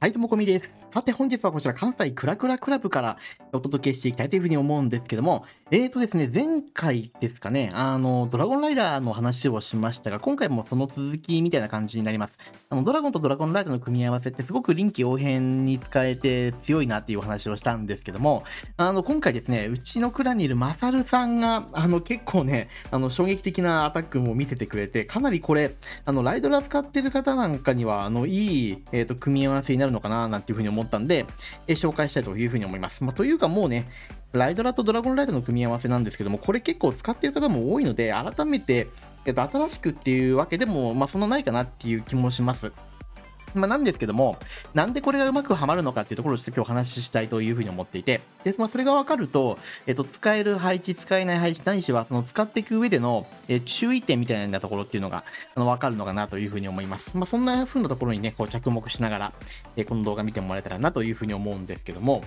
はい、どうもこみです。さて本日はこちら関西クラクラクラブからお届けしていきたいというふうに思うんですけども、ですね、前回ですかね、ドラゴンライダーの話をしましたが、今回もその続きみたいな感じになります。ドラゴンとドラゴンライダーの組み合わせってすごく臨機応変に使えて強いなっていうお話をしたんですけども、今回ですね、うちのクラにいるマサルさんが、結構ね、衝撃的なアタックも見せてくれて、かなりこれ、ライドラ使ってる方なんかには、いい、組み合わせになるのかな、なんていうふうに思ったんで、紹介したいというふうに思います。というかもうね、ライドラとドラゴンライダーの組み合わせなんですけども、これ結構使ってる方も多いので、改めて、新しくっていうわけでも、そんなないかなっていう気もします。なんですけども、なんでこれがうまくはまるのかっていうところをちょっと今日お話ししたいというふうに思っていて、で、それが分かると、使える配置、使えない配置、何しはその使っていく上での、注意点みたいなところっていうのが、分かるのかなというふうに思います。そんな風なところにね、こう着目しながら、この動画見てもらえたらなというふうに思うんですけども、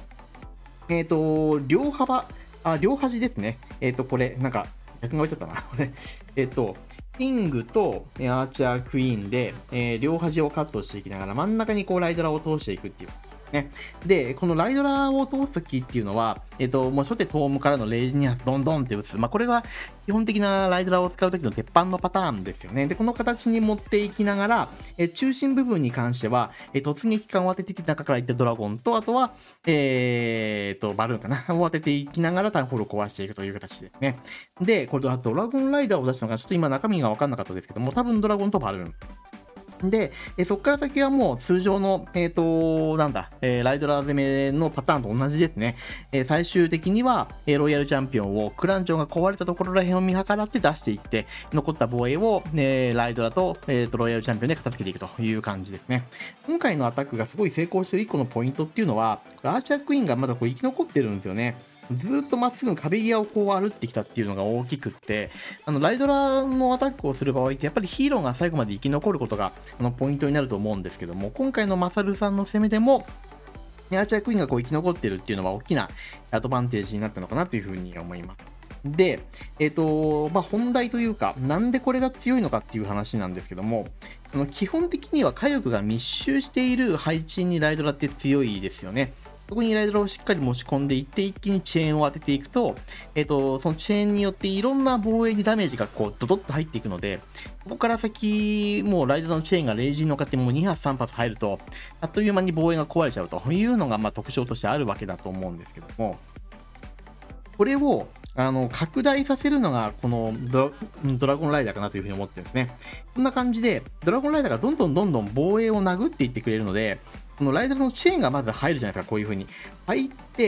両端ですね。これ、なんか、逆が置いちゃったな。これ、キングとアーチャークイーンで、両端をカットしていきながら真ん中にこうライドラを通していくっていう。ね。で、このライドラを通すときっていうのは、もう初手トームからのレイジニアスドンドンって打つ。これが基本的なライドラを使うときの鉄板のパターンですよね。で、この形に持っていきながら、中心部分に関しては、突撃艦を当てていって中からいってドラゴンと、あとは、バルーンかなを当てていきながらタウンホールを壊していくという形ですね。で、これドラゴンライダーを出したのが、ちょっと今中身が分かんなかったですけども、多分ドラゴンとバルーン。で、そこから先はもう通常の、ライドラ攻めのパターンと同じですね。最終的には、ロイヤルチャンピオンをクランチョンが壊れたところら辺を見計らって出していって、残った防衛を、ライドラと、ロイヤルチャンピオンで片付けていくという感じですね。今回のアタックがすごい成功してる1個のポイントっていうのは、アーチャークイーンがまだこう生き残ってるんですよね。ずーっとまっすぐ壁際をこう歩ってきたっていうのが大きくって、ライドラのアタックをする場合ってやっぱりヒーローが最後まで生き残ることがポイントになると思うんですけども、今回のマサルさんの攻めでも、アーチャークイーンがこう生き残ってるっていうのは大きなアドバンテージになったのかなというふうに思います。で、本題というか、なんでこれが強いのかっていう話なんですけども、基本的には火力が密集している配置にライドラって強いですよね。そこにライドラをしっかり持ち込んでいって、一気にチェーンを当てていくと、そのチェーンによっていろんな防衛にダメージがこう、ドドッと入っていくので、ここから先、もうライドラのチェーンがレイジに乗っかってもう2発3発入ると、あっという間に防衛が壊れちゃうというのが、特徴としてあるわけだと思うんですけども、これを、拡大させるのが、このドラゴンライダーかなというふうに思ってるんですね。こんな感じで、ドラゴンライダーがどんどん防衛を殴っていってくれるので、このライダーのチェーンがまず入るじゃないですか、こういう風に。入って、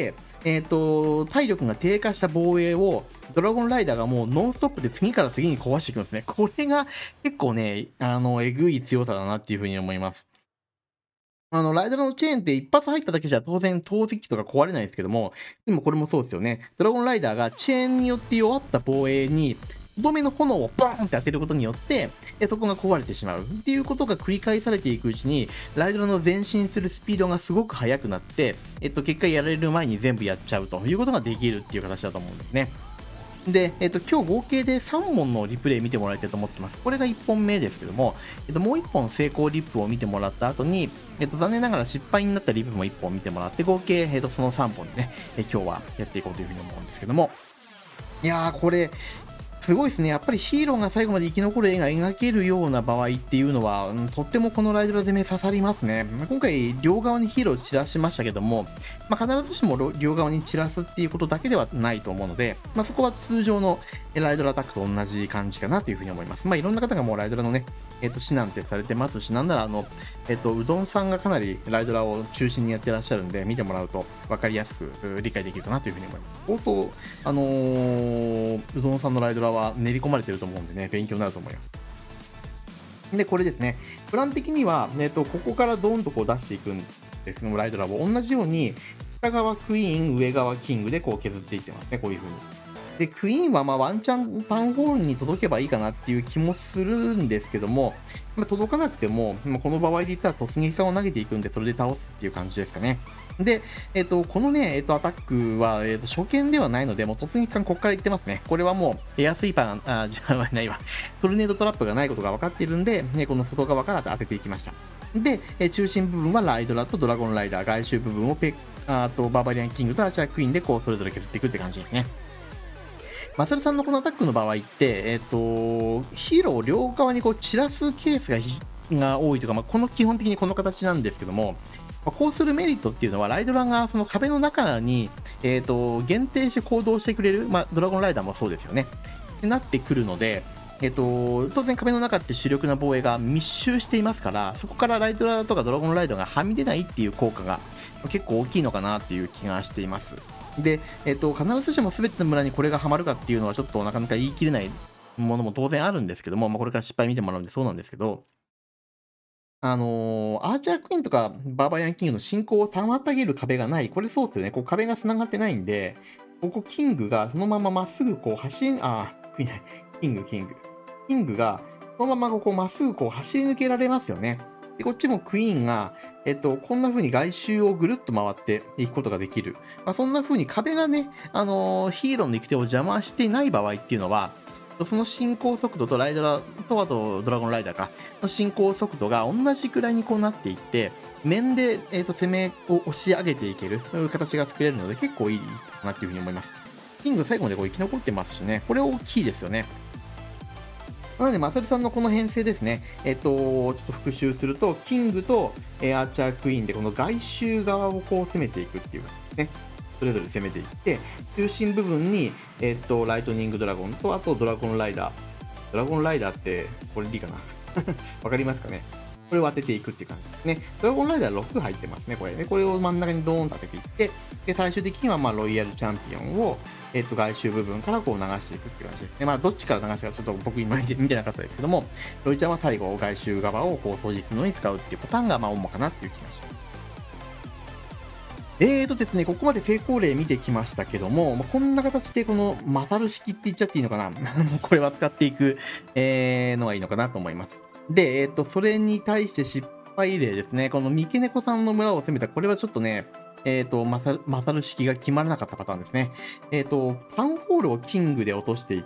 体力が低下した防衛を、ドラゴンライダーがもうノンストップで次から次に壊していくんですね。これが結構ね、えぐい強さだなっていう風に思います。ライダーのチェーンって一発入っただけじゃ当然投石機とか壊れないですけども、でもこれもそうですよね。ドラゴンライダーがチェーンによって弱った防衛に、とどめの炎をバーンって当てることによって、そこが壊れてしまうっていうことが繰り返されていくうちに、ライドラの前進するスピードがすごく速くなって、結果やられる前に全部やっちゃうということができるっていう形だと思うんですね。で、今日合計で3本のリプレイ見てもらいたいと思ってます。これが1本目ですけども、もう1本成功リップを見てもらった後に、残念ながら失敗になったリップも1本見てもらって、合計、その3本でね、今日はやっていこうというふうに思うんですけども、いやー、これ、すごいですね。やっぱりヒーローが最後まで生き残る絵が描けるような場合っていうのは、とってもこのライドラ攻め刺さりますね。今回、両側にヒーローを散らしましたけども、必ずしも両側に散らすっていうことだけではないと思うので、そこは通常のライドラアタックと同じ感じかなというふうに思います。いろんな方がもうライドラのね、指南ってされてますし、なんならうどんさんがかなりライドラを中心にやってらっしゃるんで、見てもらうと分かりやすく理解できるかなというふうに思います。相当、うどんさんのライドラは練り込まれてると思うんでね、勉強になると思います。で、これですね、プラン的には、ここからドーンとこう出していくんですけども、ライドラを同じように、下側クイーン、上側キングでこう削っていってますね、こういう風に。で、クイーンはワンチャンタウンホールに届けばいいかなっていう気もするんですけども、届かなくても、この場合で言ったら突撃艦を投げていくんで、それで倒すっていう感じですかね。で、このね、アタックは、初見ではないので、もう突撃艦ここから行ってますね。これはもう、エアスイーパー、じゃないわ。トルネードトラップがないことが分かっているんで、この外側から当てていきました。 で、中心部分はライドラとドラゴンライダー、外周部分をバーバリアンキングとアーチャークイーンでこうそれぞれ削っていくって感じですね。マサルさんのこのアタックの場合って、ヒーローを両側にこう散らすケースが多いというか、基本的にこの形なんですけども、こうするメリットっていうのは、ライドラがその壁の中に、限定して行動してくれる、ドラゴンライダーもそうですよね。ってなってくるので、当然壁の中って主力な防衛が密集していますから、そこからライドラとかドラゴンライダーがはみ出ないっていう効果が結構大きいのかなっていう気がしています。で、必ずしも全ての村にこれがハマるかっていうのはちょっとなかなか言い切れないものも当然あるんですけども、これから失敗見てもらうんでそうなんですけど、アーチャークイーンとかバーバリアンキングの進行を妨げる壁がない。これそうですよね。こう壁が繋がってないんで、ここキングがそのまままっすぐこうキングがそのままこうまっすぐこう走り抜けられますよね。で、こっちもクイーンが、こんな風に外周をぐるっと回っていくことができる。そんな風に壁がね、ヒーローの行く手を邪魔していない場合っていうのは、その進行速度とライドラとあとドラゴンライダーかの進行速度が同じくらいにこうなっていって、面で、攻めを押し上げていける形が作れるので結構いいかなっていうふうに思います。キング最後までこう生き残ってますしね、これ大きいですよね。なので、マサルさんのこの編成ですね、ちょっと復習すると、キングと、アーチャークイーンでこの外周側をこう攻めていくっていうね、それぞれ攻めていって、中心部分に、ライトニングドラゴンと、あとドラゴンライダー。ドラゴンライダーって、これでいいかなわかりますかね。これを当てていくっていう感じですね。ドラゴンライダー6入ってますね、これね。これを真ん中にドーンと当てていって、で、最終的にはロイヤルチャンピオンを、外周部分からこう流していくっていう感じですね。どっちから流したかちょっと僕今見てなかったですけども、ロイちゃんは最後外周側をこう掃除するのに使うっていうパターンが主かなっていう気がします。ですね、ここまで成功例見てきましたけども、こんな形でこのマサル式って言っちゃっていいのかなこれは使っていく、のがいいのかなと思います。で、それに対して失敗例ですね。この三毛猫さんの村を攻めた、これはちょっとね、マサル式が決まらなかったパターンですね。タウンホールをキングで落としていって、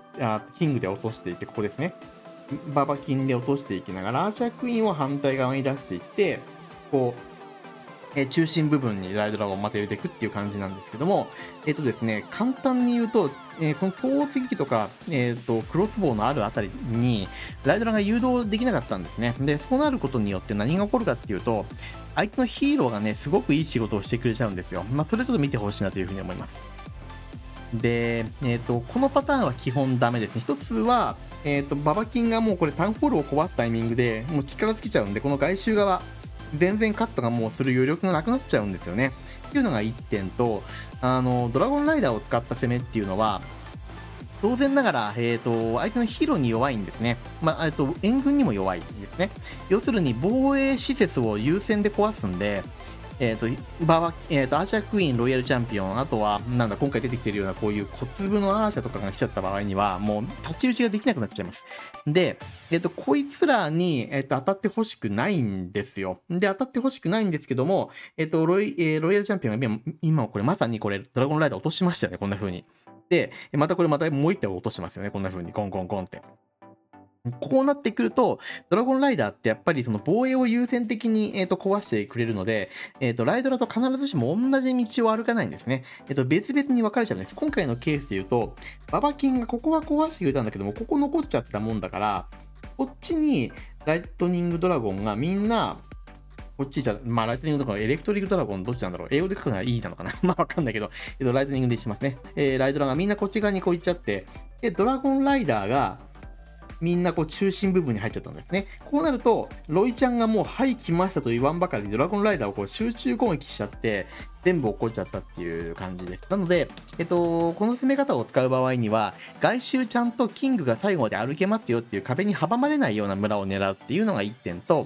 ここですね。ババキンで落としていきながら、アーチャークイーンを反対側に出していって、こう、中心部分にライドラをまた入れていくっていう感じなんですけども、ですね、簡単に言うと、この投石機とか、クロスボウのあるあたりに、ライドラが誘導できなかったんですね。で、そうなることによって何が起こるかっていうと、相手のヒーローがね、すごくいい仕事をしてくれちゃうんですよ。それちょっと見てほしいなというふうに思います。で、このパターンは基本ダメですね。一つは、ババキンがもうこれタウンホールを壊すタイミングでもう力尽きちゃうんで、この外周側、全然カットがもうする余力がなくなっちゃうんですよね。っていうのが1点と、ドラゴンライダーを使った攻めっていうのは、当然ながら、相手のヒーローに弱いんですね。援軍にも弱いんですね。要するに防衛施設を優先で壊すんで、アーチャークイーン、ロイヤルチャンピオン、あとは、今回出てきてるようなこういう小粒のアーシャとかが来ちゃった場合には、もう立ち打ちができなくなっちゃいます。で、こいつらに、当たってほしくないんですよ。で、当たってほしくないんですけども、ロイヤルチャンピオンが今これまさにこれ、ドラゴンライダー落としましたよね、こんな風に。で、またもう一体落としてますよね、こんな風に、コンコンコンって。こうなってくると、ドラゴンライダーってやっぱりその防衛を優先的に、壊してくれるので、ライドラと必ずしも同じ道を歩かないんですね。別々に分かれちゃうんです。今回のケースで言うと、ババキンがここは壊してくれたんだけども、ここ残っちゃったもんだから、こっちにライトニングドラゴンがみんな、こっちじゃ、ライトニングドラゴン、エレクトリックドラゴンどっちなんだろう、英語で書くのは E なのかなわかんないけど、ライトニングでしますね。ライドラがみんなこっち側にこう行っちゃって、で、ドラゴンライダーが、みんなこう中心部分に入っちゃったんですね。こうなると、ロイちゃんがもう、はい、来ましたと言わんばかりにドラゴンライダーをこう集中攻撃しちゃって、全部落っこっちゃったっていう感じです。なので、この攻め方を使う場合には、外周ちゃんとキングが最後まで歩けますよっていう壁に阻まれないような村を狙うっていうのが1点と、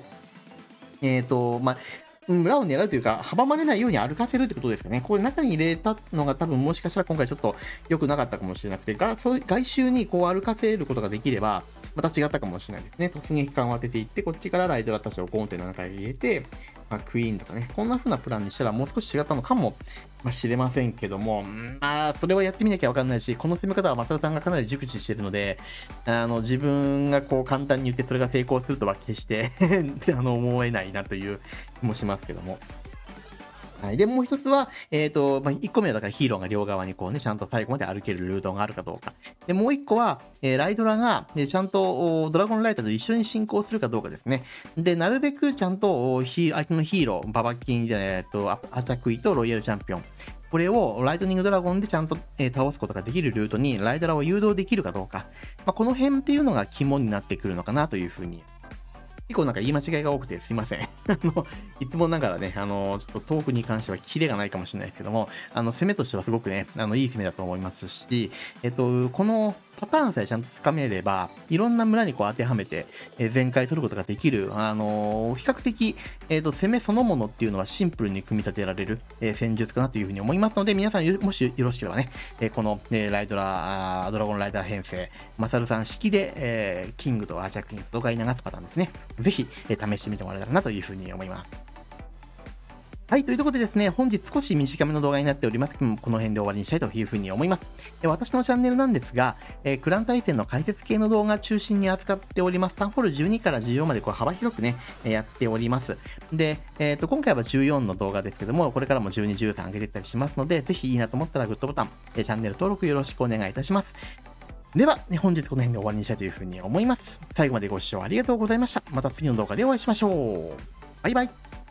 村を狙うというか、阻まれないように歩かせるってことですかね。これ中に入れたのが多分もしかしたら今回ちょっと良くなかったかもしれなくて、外周にこう歩かせることができれば、 また違ったかもしれないですね。突撃艦を当てていって、こっちからライドラたちを5.7回入れて、クイーンとかね、こんな風なプランにしたらもう少し違ったのかもしれませんけども、それはやってみなきゃわかんないし、この攻め方は松田さんがかなり熟知しているので、自分がこう簡単に言ってそれが成功するとは決して思えないなという気もしますけども。はい。で、もう一つは、1個目はだからヒーローが両側にこうね、ちゃんと最後まで歩けるルートがあるかどうか。で、もう一個は、ライドラが、ちゃんとドラゴンライターと一緒に進行するかどうかですね。で、なるべくちゃんと相手のヒーロー、ババキンじゃない、アタクイとロイヤルチャンピオン。これをライトニングドラゴンでちゃんと、倒すことができるルートにライドラを誘導できるかどうか。この辺っていうのが肝になってくるのかなというふうに結構なんか言い間違いが多くてすいません。いつもながらね、ちょっとトークに関してはキレがないかもしれないですけども、攻めとしてはすごくね、いい攻めだと思いますし、このパターンさえちゃんとつかめれば、いろんな村にこう当てはめて、全開取ることができる、比較的、攻めそのものっていうのはシンプルに組み立てられる、戦術かなというふうに思いますので、皆さんもしよろしければね、この、ライドラ、ドラゴンライダー編成、マサルさん式で、キングとアーチャークイーン動画に流すパターンですね。ぜひ、試してみてもらえたらなというふうに思います。はい、というところでですね、本日少し短めの動画になっておりますけども、この辺で終わりにしたいというふうに思います。私のチャンネルなんですが、クラン対戦の解説系の動画中心に扱っております。タウンホール12から14までこう幅広くね、やっております。で、今回は14の動画ですけども、これからも12、13上げていったりしますので、ぜひいいなと思ったらグッドボタン、チャンネル登録よろしくお願いいたします。では、本日この辺で終わりにしたいというふうに思います。最後までご視聴ありがとうございました。また次の動画でお会いしましょう。バイバイ。